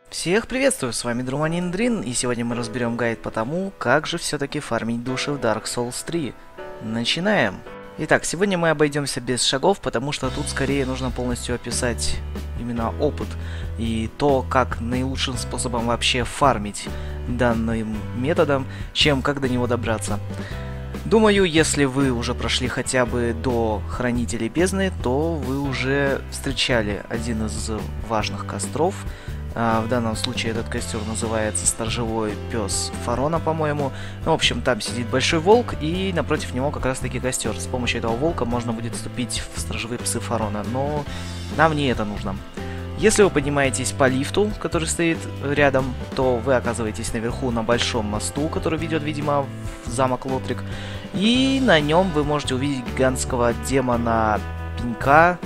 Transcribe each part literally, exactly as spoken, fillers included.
Всех приветствую, с вами Друманин Дрин, и сегодня мы разберем гайд по тому, как же все-таки фармить души в Dark Souls три. Начинаем! Итак, сегодня мы обойдемся без шагов, потому что тут скорее нужно полностью описать именно опыт и то, как наилучшим способом вообще фармить данным методом, чем как до него добраться. Думаю, если вы уже прошли хотя бы до Хранителей Бездны, то вы уже встречали один из важных костров. Uh, в данном случае этот костер называется Сторожевой Пес Фарона, по-моему. Ну, в общем, там сидит большой волк, и напротив него как раз-таки костер. С помощью этого волка можно будет вступить в Сторожевые Псы Фарона, но нам не это нужно. Если вы поднимаетесь по лифту, который стоит рядом, то вы оказываетесь наверху на большом мосту, который ведет, видимо, в замок Лотрик. И на нем вы можете увидеть гигантского демона Пенька.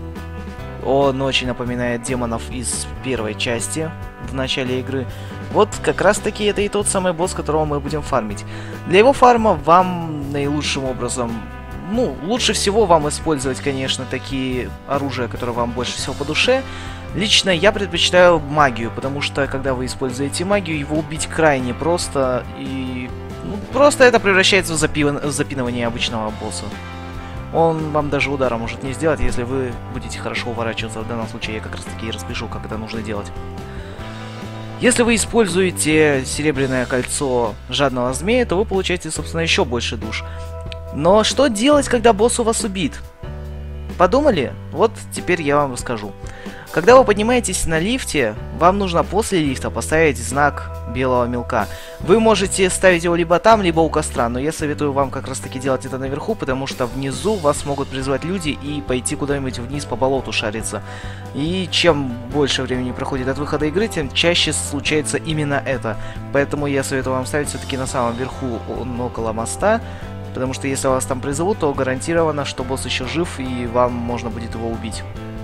Он очень напоминает демонов из первой части в начале игры. Вот как раз таки это и тот самый босс, которого мы будем фармить. Для его фарма вам наилучшим образом, ну, лучше всего вам использовать, конечно, такие оружия, которые вам больше всего по душе. Лично я предпочитаю магию, потому что когда вы используете магию, его убить крайне просто, и ну, просто это превращается в, запи- в запинывание обычного босса. Он вам даже удара может не сделать, если вы будете хорошо уворачиваться. В данном случае я как раз таки и распишу, как это нужно делать. Если вы используете серебряное кольцо жадного змея, то вы получаете, собственно, еще больше душ. Но что делать, когда босс у вас убит? Подумали? Вот теперь я вам расскажу. Когда вы поднимаетесь на лифте, вам нужно после лифта поставить знак белого мелка. Вы можете ставить его либо там, либо у костра, но я советую вам как раз таки делать это наверху, потому что внизу вас могут призвать люди и пойти куда-нибудь вниз по болоту шариться. И чем больше времени проходит от выхода игры, тем чаще случается именно это. Поэтому я советую вам ставить все-таки на самом верху, около моста, потому что если вас там призовут, то гарантированно, что босс еще жив и вам можно будет его убить.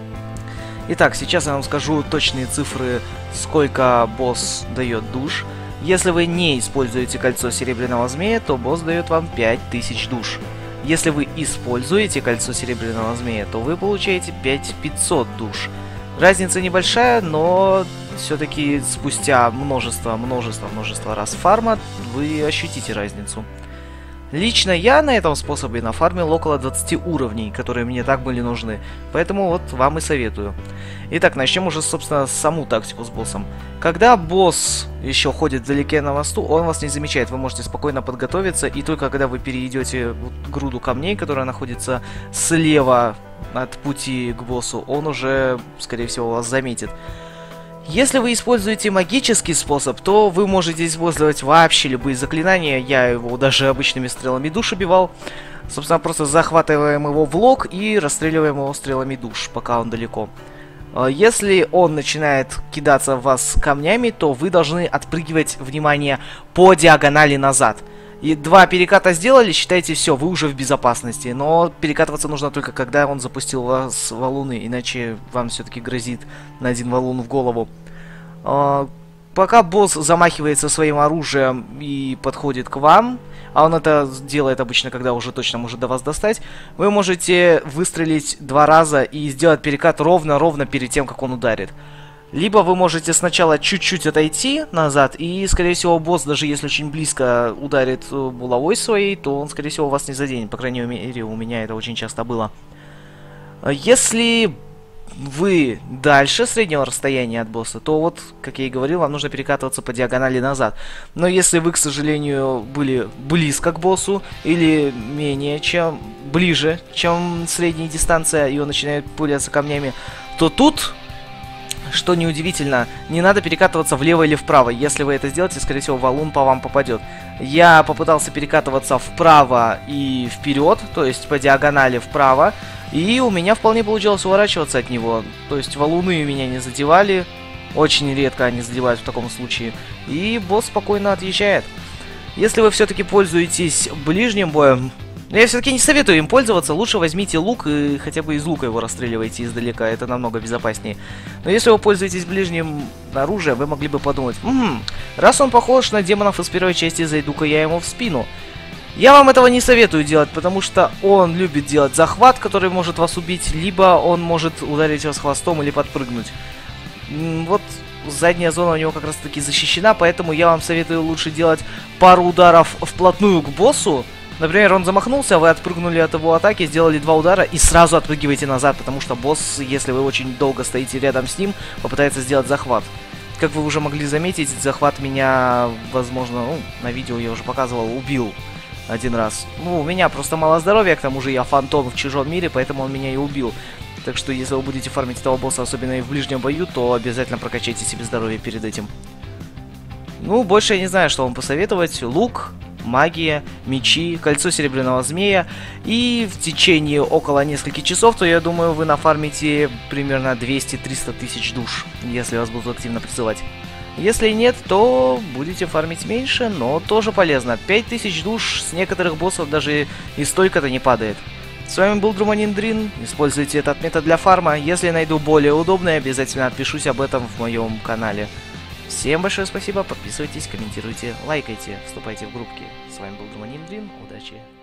Итак, сейчас я вам скажу точные цифры, сколько босс дает душ. Если вы не используете кольцо Серебряного Змея, то босс дает вам пять тысяч душ. Если вы используете кольцо Серебряного Змея, то вы получаете пять тысяч пятьсот душ. Разница небольшая, но все-таки спустя множество, множество, множество раз фарма вы ощутите разницу. Лично я на этом способе нафармил около двадцати уровней, которые мне так были нужны. Поэтому вот вам и советую. Итак, начнем уже, собственно, саму тактику с боссом. Когда босс еще ходит вдалеке на мосту, он вас не замечает. Вы можете спокойно подготовиться, и только когда вы перейдете вот груду камней, которая находится слева от пути к боссу, он уже, скорее всего, вас заметит. Если вы используете магический способ, то вы можете использовать вообще любые заклинания. Я его даже обычными стрелами душ убивал. Собственно, просто захватываем его в лог и расстреливаем его стрелами душ, пока он далеко. Если он начинает кидаться в вас камнями, то вы должны отпрыгивать, внимание, по диагонали назад. И два переката сделали, считайте, все, вы уже в безопасности. Но перекатываться нужно только когда он запустил вас в валуны, иначе вам все-таки грозит на один валун в голову. А, пока босс замахивается своим оружием и подходит к вам, а он это делает обычно, когда уже точно может до вас достать, вы можете выстрелить два раза и сделать перекат ровно-ровно перед тем, как он ударит. Либо вы можете сначала чуть-чуть отойти назад, и, скорее всего, босс, даже если очень близко ударит булавой своей, то он, скорее всего, вас не заденет. По крайней мере, у меня это очень часто было. Если вы дальше среднего расстояния от босса, то вот, как я и говорил, вам нужно перекатываться по диагонали назад. Но если вы, к сожалению, были близко к боссу, или менее, чем ближе, чем средняя дистанция, и он начинает пуляться камнями, то тут... Что неудивительно, не надо перекатываться влево или вправо. Если вы это сделаете, скорее всего, валун по вам попадет. Я попытался перекатываться вправо и вперед, то есть по диагонали вправо. И у меня вполне получилось уворачиваться от него. То есть валуны меня не задевали. Очень редко они задевают в таком случае. И босс спокойно отъезжает. Если вы все-таки пользуетесь ближним боем... Но я все-таки не советую им пользоваться, лучше возьмите лук и хотя бы из лука его расстреливайте издалека, это намного безопаснее. Но если вы пользуетесь ближним оружием, вы могли бы подумать, «Ммм, раз он похож на демонов из первой части, зайду-ка я ему в спину». Я вам этого не советую делать, потому что он любит делать захват, который может вас убить, либо он может ударить вас хвостом или подпрыгнуть. Вот задняя зона у него как раз таки защищена, поэтому я вам советую лучше делать пару ударов вплотную к боссу. Например, он замахнулся, вы отпрыгнули от его атаки, сделали два удара и сразу отпрыгиваете назад, потому что босс, если вы очень долго стоите рядом с ним, попытается сделать захват. Как вы уже могли заметить, захват меня, возможно, ну, на видео я уже показывал, убил один раз. Ну, у меня просто мало здоровья, к тому же я фантом в чужом мире, поэтому он меня и убил. Так что, если вы будете фармить этого босса, особенно и в ближнем бою, то обязательно прокачайте себе здоровье перед этим. Ну, больше я не знаю, что вам посоветовать. Лук, магия, мечи, кольцо серебряного змея. И в течение около нескольких часов, то я думаю, вы нафармите примерно двести-триста тысяч душ, если вас будут активно призывать. Если нет, то будете фармить меньше, но тоже полезно. пять тысяч душ с некоторых боссов даже и столько-то не падает. С вами был Друманиндрин, используйте этот метод для фарма. Если найду более удобный, обязательно отпишусь об этом в моем канале. Всем большое спасибо, подписывайтесь, комментируйте, лайкайте, вступайте в группки. С вами был Друманиндрин, удачи!